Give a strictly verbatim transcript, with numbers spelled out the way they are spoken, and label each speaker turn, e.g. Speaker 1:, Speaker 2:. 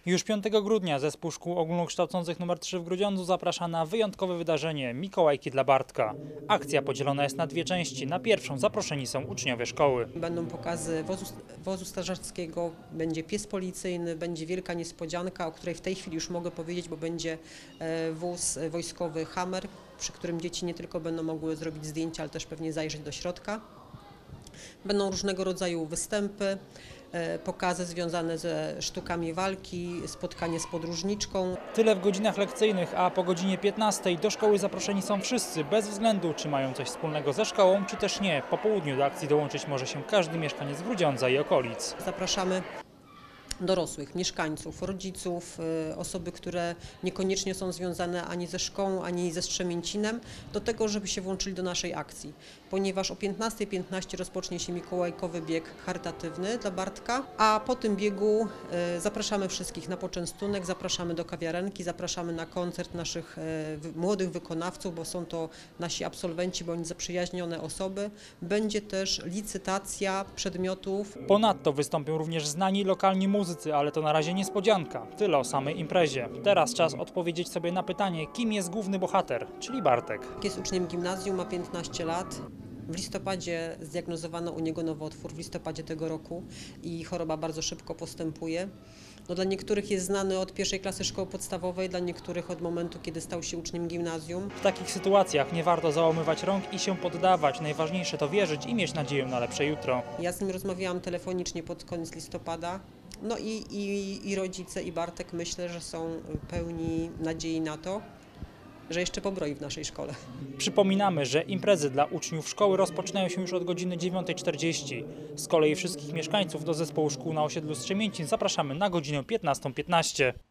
Speaker 1: Już piątego grudnia zespół szkół ogólnokształcących nr trzy w Grudziądzu zaprasza na wyjątkowe wydarzenie Mikołajki dla Bartka. Akcja podzielona jest na dwie części. Na pierwszą zaproszeni są uczniowie szkoły.
Speaker 2: Będą pokazy wozu, wozu strażackiego, będzie pies policyjny, będzie wielka niespodzianka, o której w tej chwili już mogę powiedzieć, bo będzie wóz wojskowy Hammer, przy którym dzieci nie tylko będą mogły zrobić zdjęcia, ale też pewnie zajrzeć do środka. Będą różnego rodzaju występy, pokazy związane ze sztukami walki, spotkanie z podróżniczką.
Speaker 1: Tyle w godzinach lekcyjnych, a po godzinie piętnastej do szkoły zaproszeni są wszyscy, bez względu czy mają coś wspólnego ze szkołą, czy też nie. Po południu do akcji dołączyć może się każdy mieszkaniec Grudziądza i okolic.
Speaker 2: Zapraszamy dorosłych, mieszkańców, rodziców, osoby, które niekoniecznie są związane ani ze szkołą, ani ze Strzemięcinem, do tego, żeby się włączyli do naszej akcji. Ponieważ o piętnastej piętnaście rozpocznie się mikołajkowy bieg charytatywny dla Bartka, a po tym biegu zapraszamy wszystkich na poczęstunek, zapraszamy do kawiarenki, zapraszamy na koncert naszych młodych wykonawców, bo są to nasi absolwenci bądź zaprzyjaźnione osoby. Będzie też licytacja przedmiotów.
Speaker 1: Ponadto wystąpią również znani lokalni muzycy, ale to na razie niespodzianka. Tyle o samej imprezie. Teraz czas odpowiedzieć sobie na pytanie, kim jest główny bohater, czyli Bartek.
Speaker 2: Jest uczniem gimnazjum, ma piętnaście lat. W listopadzie zdiagnozowano u niego nowotwór, w listopadzie tego roku i choroba bardzo szybko postępuje. No, dla niektórych jest znany od pierwszej klasy szkoły podstawowej, dla niektórych od momentu, kiedy stał się uczniem gimnazjum.
Speaker 1: W takich sytuacjach nie warto załamywać rąk i się poddawać. Najważniejsze to wierzyć i mieć nadzieję na lepsze jutro.
Speaker 2: Ja z nim rozmawiałam telefonicznie pod koniec listopada. No i, i, i rodzice, i Bartek myślę, że są pełni nadziei na to, że jeszcze pobroi w naszej szkole.
Speaker 1: Przypominamy, że imprezy dla uczniów szkoły rozpoczynają się już od godziny dziewiątej czterdzieści. Z kolei wszystkich mieszkańców do zespołu szkół na osiedlu Strzemięcin zapraszamy na godzinę piętnastą piętnaście.